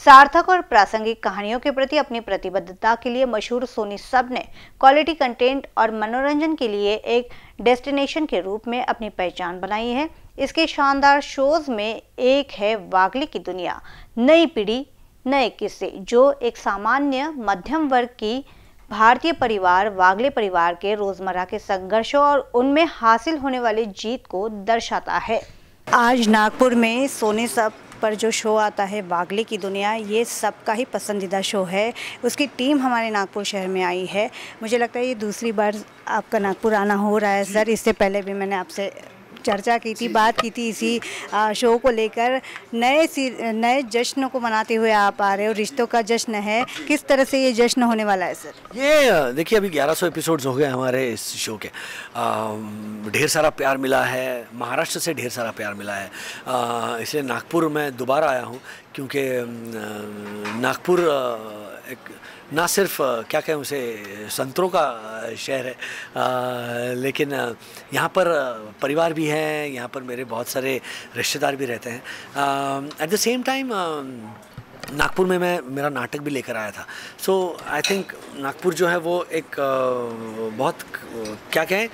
सार्थक और प्रासंगिक कहानियों के प्रति अपनी प्रतिबद्धता के लिए मशहूर सोनी सब ने क्वालिटी कंटेंट और मनोरंजन के लिए एक डेस्टिनेशन के रूप में अपनी पहचान बनाई है। इसके शानदार शोज में एक है वागले की दुनिया, नई पीढ़ी नए किस्से, जो एक सामान्य मध्यम वर्ग की भारतीय परिवार वागले परिवार के रोजमर्रा के संघर्षों और उनमें हासिल होने वाली जीत को दर्शाता है। आज नागपुर में सोनी सब पर जो शो आता है वागले की दुनिया, ये सबका ही पसंदीदा शो है। उसकी टीम हमारे नागपुर शहर में आई है। मुझे लगता है ये दूसरी बार आपका नागपुर आना हो रहा है सर। इससे पहले भी मैंने आपसे चर्चा की थी, बात की थी इसी शो को लेकर। नए जश्न को मनाते हुए आप आ रहे हो, रिश्तों का जश्न है। किस तरह से ये जश्न होने वाला है सर? ये देखिए, अभी 1100 एपिसोड्स हो गए हमारे इस शो के। ढेर सारा प्यार मिला है, महाराष्ट्र से ढेर सारा प्यार मिला है। इसलिए नागपुर में दोबारा आया हूँ, क्योंकि नागपुर एक ना सिर्फ क्या कहें उसे संतरों का शहर है, लेकिन यहाँ पर परिवार भी है, यहाँ पर मेरे बहुत सारे रिश्तेदार भी रहते हैं। At the same time Nagpur में मैं मेरा नाटक भी लेकर आया था। सो आई थिंक नागपुर जो है वो एक बहुत क्या कहें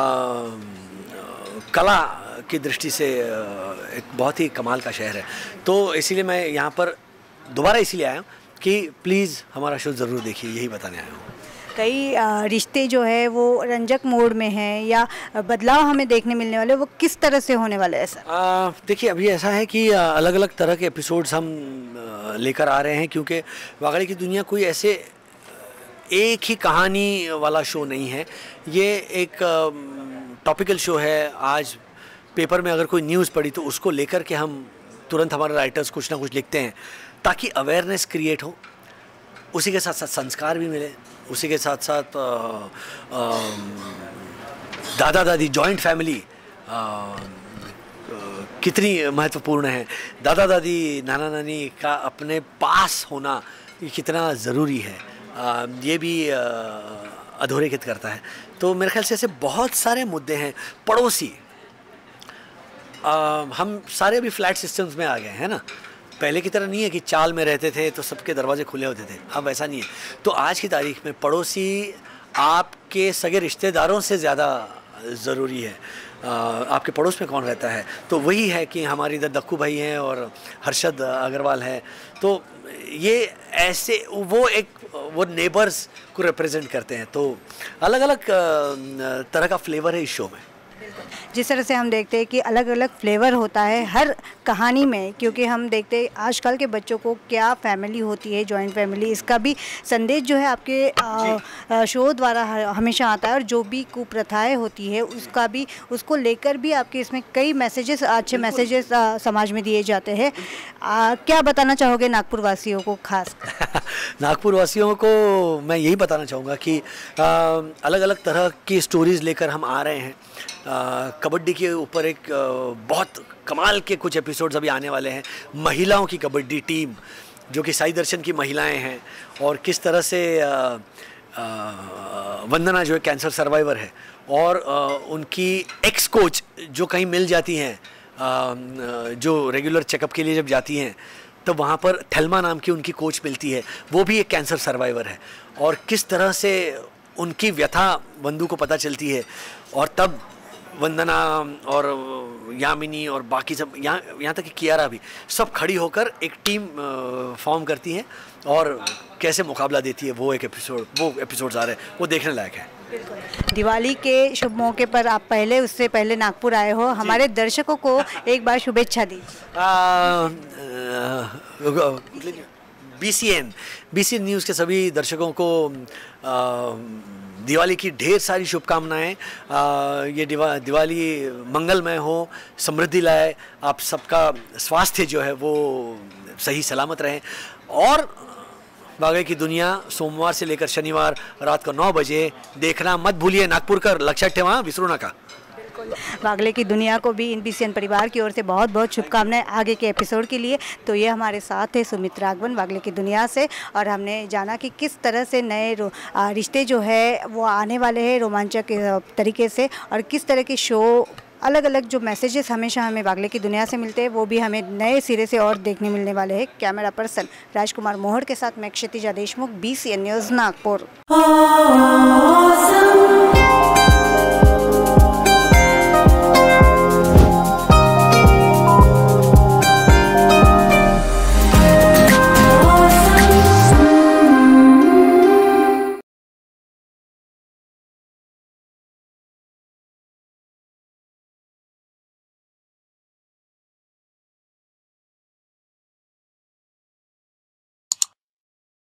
कला की दृष्टि से एक बहुत ही कमाल का शहर है। तो इसीलिए मैं यहाँ पर दोबारा इसीलिए आया हूँ कि प्लीज़ हमारा शो ज़रूर देखिए, यही बताने आया हूँ। कई रिश्ते जो है वो रंजक मोड में हैं या बदलाव हमें देखने मिलने वाले, वो किस तरह से होने वाले हैं सर? देखिए, अभी ऐसा है कि अलग अलग तरह के एपिसोड्स हम लेकर आ रहे हैं, क्योंकि वागले की दुनिया कोई ऐसे एक ही कहानी वाला शो नहीं है। ये एक टॉपिकल शो है। आज पेपर में अगर कोई न्यूज़ पड़ी तो उसको लेकर के हम तुरंत हमारे राइटर्स कुछ ना कुछ लिखते हैं, ताकि अवेयरनेस क्रिएट हो, उसी के साथ साथ संस्कार भी मिले, उसी के साथ साथ दादा दादी जॉइंट फैमिली कितनी महत्वपूर्ण है, दादा दादी नाना नानी का अपने पास होना ये कितना ज़रूरी है, ये भी अधोरेखित करता है। तो मेरे ख्याल से ऐसे बहुत सारे मुद्दे हैं। पड़ोसी, हम सारे अभी फ्लैट सिस्टम्स में आ गए हैं ना। पहले की तरह नहीं है कि चाल में रहते थे तो सबके दरवाजे खुले होते थे, अब ऐसा नहीं है। तो आज की तारीख में पड़ोसी आपके सगे रिश्तेदारों से ज़्यादा ज़रूरी है। आपके पड़ोस में कौन रहता है, तो वही है कि हमारे इधर दक्कू भाई हैं और हर्षद अग्रवाल है। तो ये ऐसे वो नेबर्स को रिप्रेजेंट करते हैं। तो अलग अलग तरह का फ्लेवर है इस शो में। जिस तरह से हम देखते हैं कि अलग अलग फ्लेवर होता है हर कहानी में, क्योंकि हम देखते हैं आजकल के बच्चों को क्या फैमिली होती है, जॉइंट फैमिली, इसका भी संदेश जो है आपके शो द्वारा हमेशा आता है। और जो भी कुप्रथाएं होती है उसका भी, उसको लेकर भी आपके इसमें कई मैसेजेस, अच्छे मैसेजेस समाज में दिए जाते हैं। क्या बताना चाहोगे नागपुर वासियों को खास? नागपुर वासियों को मैं यही बताना चाहूँगा कि अलग अलग तरह की स्टोरीज़ लेकर हम आ रहे हैं। कबड्डी के ऊपर एक बहुत कमाल के कुछ एपिसोड्स अभी आने वाले हैं। महिलाओं की कबड्डी टीम, जो कि साई दर्शन की महिलाएं हैं, और किस तरह से वंदना जो है कैंसर सर्वाइवर है, और उनकी एक्स कोच जो कहीं मिल जाती हैं, जो रेगुलर चेकअप के लिए जब जाती हैं, तो वहाँ पर थेल्मा नाम की उनकी कोच मिलती है, वो भी एक कैंसर सर्वाइवर है। और किस तरह से उनकी व्यथा वंदू को पता चलती है, और तब वंदना और यामिनी और बाकी सब, यहाँ तक कि कियारा भी, सब खड़ी होकर एक टीम फॉर्म करती हैं और कैसे मुकाबला देती है। वो एपिसोड्स आ रहे हैं, वो देखने लायक है। दिवाली के शुभ मौके पर आप उससे पहले नागपुर आए हो, हमारे दर्शकों को एक बार शुभेच्छा दी। BCN न्यूज़ के सभी दर्शकों को दिवाली की ढेर सारी शुभकामनाएं। ये दिवाली मंगलमय हो, समृद्धि लाए, आप सबका स्वास्थ्य जो है वो सही सलामत रहे। और वागले की दुनिया सोमवार से लेकर शनिवार रात को 9 बजे देखना मत भूलिए। नागपुर का लक्षात ठेवा, विसरू नका। वागले की दुनिया को भी इनबीसीएन परिवार की ओर से बहुत बहुत शुभकामनाएं आगे के एपिसोड के लिए। तो ये हमारे साथ है सुमित राघवन वागले की दुनिया से, और हमने जाना कि किस तरह से नए रिश्ते जो है वो आने वाले हैं रोमांचक तरीके से, और किस तरह के शो अलग अलग जो मैसेजेस हमेशा हमें वागले की दुनिया से मिलते हैं वो भी हमें नए सिरे से और देखने मिलने वाले हैं। कैमरा पर्सन राजकुमार मोहर के साथ मैं क्षितिजा देशमुख, BCN न्यूज़ नागपुर।